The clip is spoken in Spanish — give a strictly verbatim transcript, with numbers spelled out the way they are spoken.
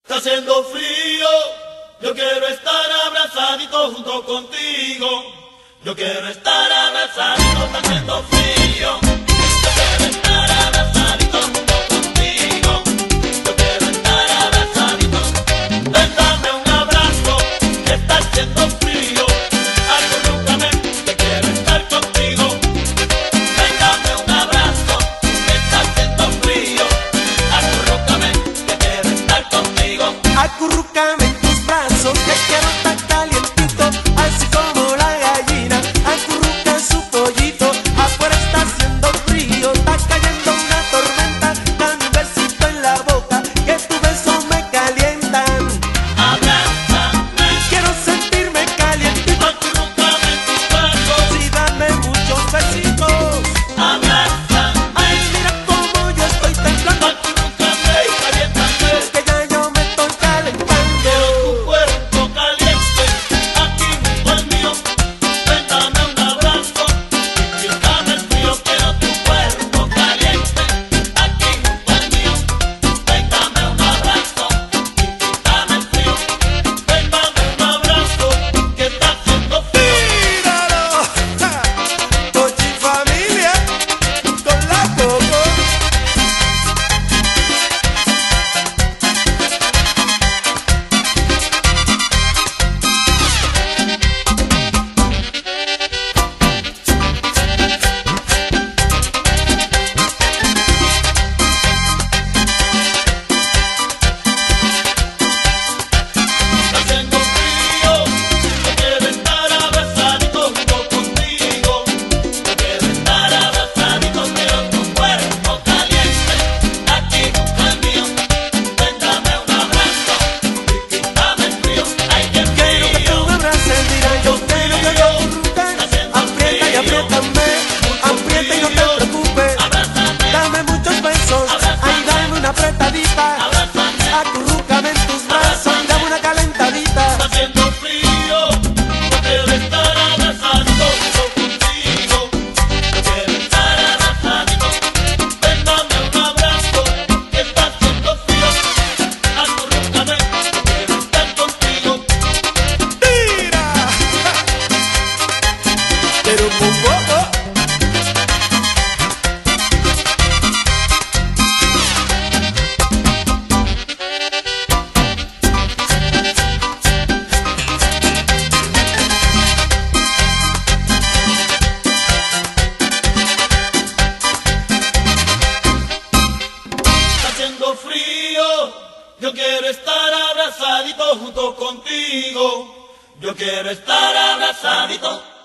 Está haciendo frío, yo quiero estar abrazadito junto contigo. Yo quiero estar abrazadito, está haciendo frío. Yo quiero estar abrazadito junto contigo. Yo quiero estar abrazadito. Ven, dame un abrazo, que está haciendo frío. Acurrúcame, que quiero estar contigo. Ven, dame un abrazo, que está haciendo frío. Acurrúcame, que quiero estar contigo. Acurrúcame en tus brazos, que quiero estar calientito, así como la gallina acurruca su pollito. Afuera está haciendo frío, está cayendo una tormenta. Dame un besito en la boca, que tus besos me calientan. Abrázame, Quiero sentirme calientito, acurrúcame en tus brazos. y dame muchos besitos. Abrázame, Ay, mira cómo yo estoy temblando, acurrúcame y caliéntame. es que ya yo me estoy calentando. Tu cuerpo caliente, aquí junto al mío. Ven, dame un abrazo y quítame el frío. Quiero tu cuerpo caliente, aquí junto al mío. Ven, dame un abrazo y quítame el frío. Ven, dame un abrazo, que está haciendo frío. ¡Míralo! ¡Ja! Tochi Familia con la Coco. Está haciendo frío, yo quiero estar abrazadito junto contigo. Yo quiero estar abrazadito, quiero tu cuerpo caliente, aquí junto al mío. Ven, dame un abrazo y quítame el frío. Ay, qué Quiero que tú frío. me abraces, mira, yo quiero que yo acurruque. Aprieta y apriétame, aprieta y no te preocupes. Abrázame, Dame muchos besos, ay, dame una apretadita. abrázame. Acurrúcame en tus brazos y dame una calentadita. Está haciendo frío, yo quiero estar abrazadito junto contigo. Yo quiero estar abrazadito. Ven, dame un abrazo, que está haciendo frío. Acurrúcame, yo quiero estar contigo. ¡Mira! Pero un poco. Está haciendo frío, yo quiero estar abrazadito junto contigo. Yo quiero estar abrazadito.